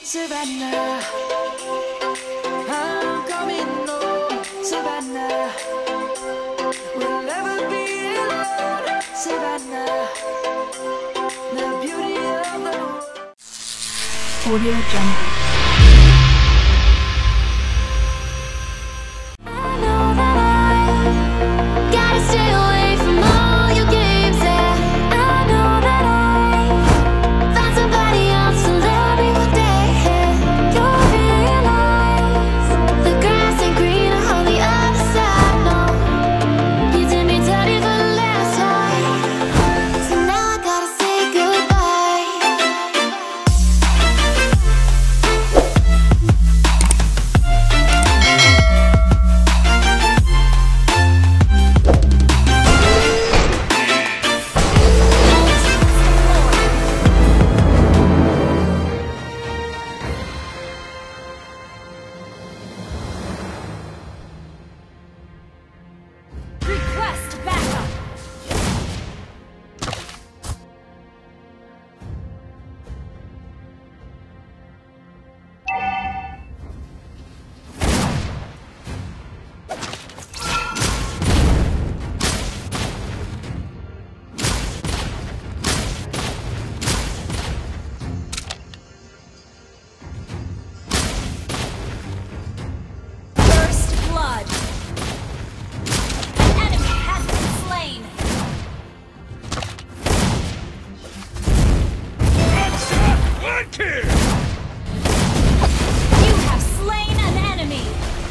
Savannah, I'm coming home, Savannah. We'll never be alone, Savannah. The beauty of the world. Audio Jungle. I know that I gotta stay away from all your games, yeah. I know that I found somebody else to love me one day. You'll realize the grass ain't greener on the other side. No, you did me dirty for the last time, so now I gotta say goodbye. Request backup. First blood. An enemy has been slain. One kill! You have slain an enemy.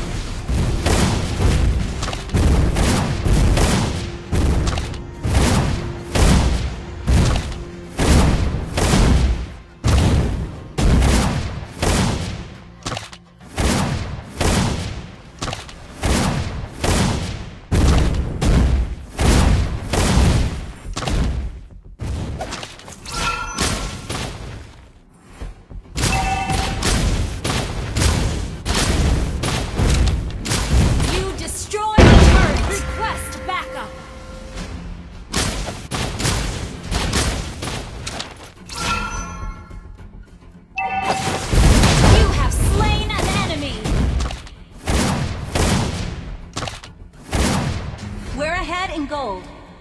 You destroyed a turret. Request backup. You have slain an enemy. We're ahead in gold.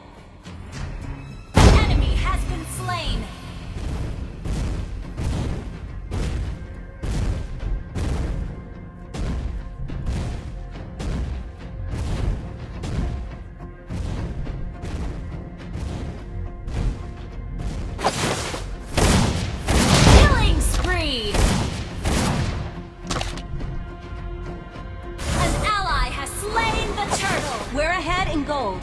An enemy has been slain. Killing spree. An ally has slain the turtle. We're ahead in gold.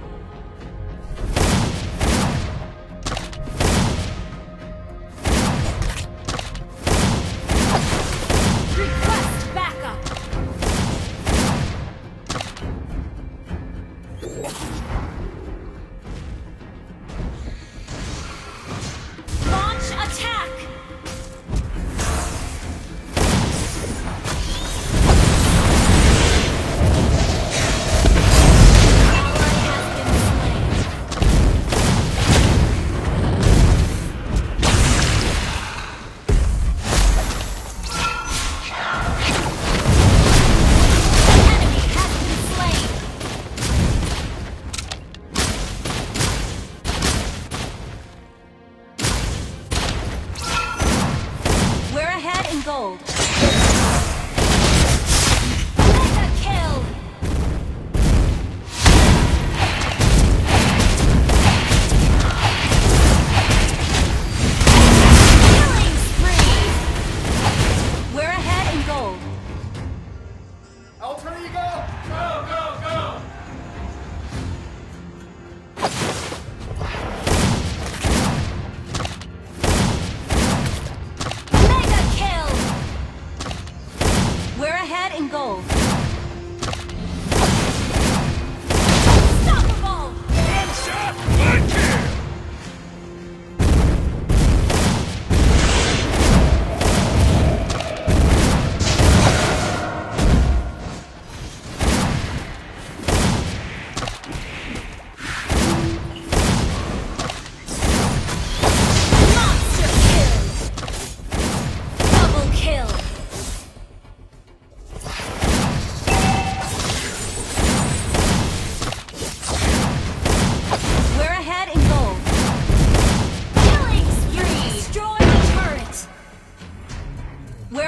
Request backup. Launch attack. Ally has been slain. Enemy has been slain. We're ahead in gold. Mega kill. Killing spree. We're ahead in gold. Alter ego! Go, go, go! Mega kill. We're ahead in gold. Unstoppable. One shot, one kill! Monster kill. Double kill.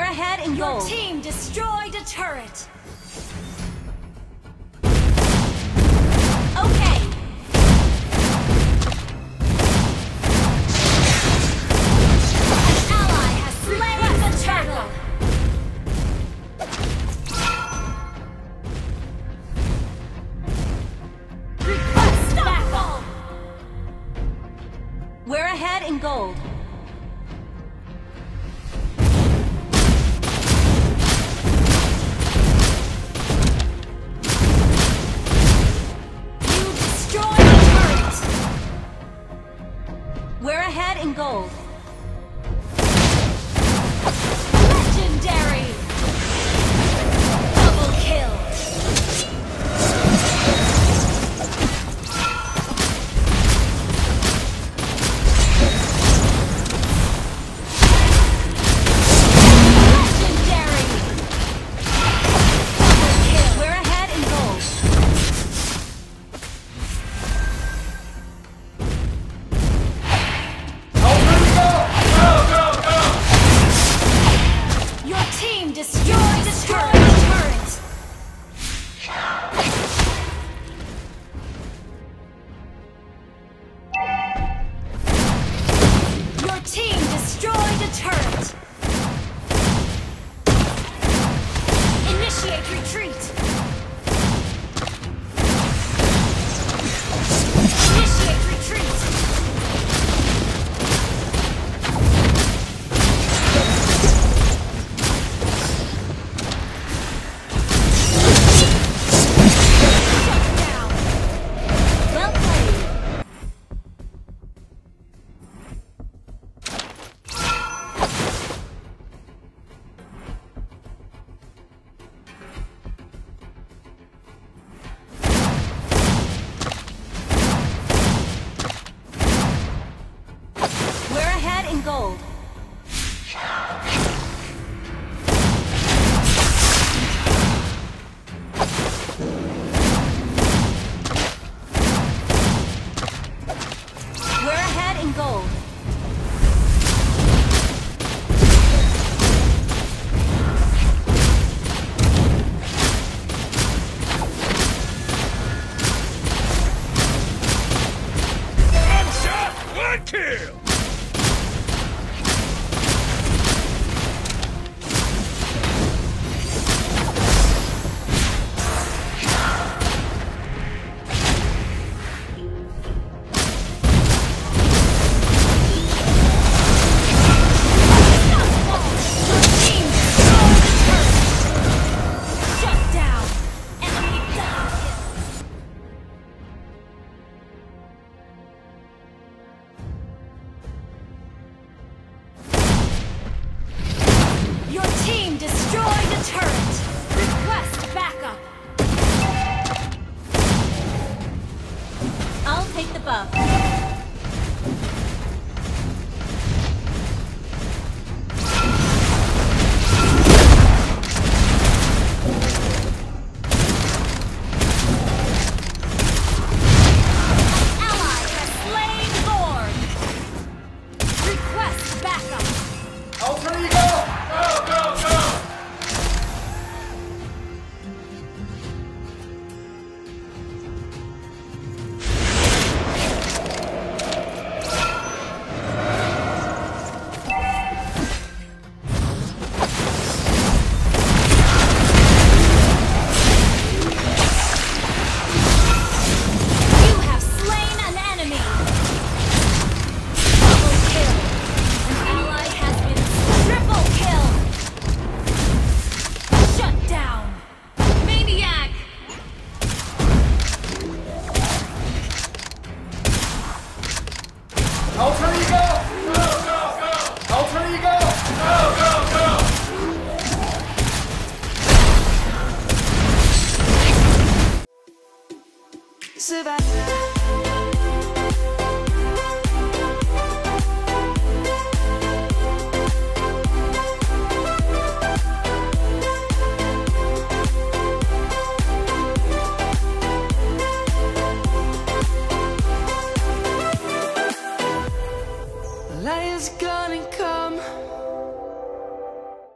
ahead in Your gold. team destroyed a turret. Okay. An ally has slain the turtle. Request backup. We're ahead in gold. You destroyed a turret. We're ahead in gold. Legendary. Double kill. Legendary. Double kill. We're ahead in gold. Your team destroyed a turret. Your team destroyed a turret. Initiate retreat. Initiate retreat. Shut down. Well played. We're ahead in gold. We're ahead in gold. One shot, one kill! Your team destroyed a turret. Shut down. Enemy double kill. Your team destroyed a turret. Request backup. I'll take the buff. Ally has slain Lord. Request backup. Go, go, go! You have slain an enemy. Double kill. An ally has been triple kill. Shut down. Maniac. Alter ego! Go, go, go! Alter ego! Go, go, go! Savannah. The light is gonna come.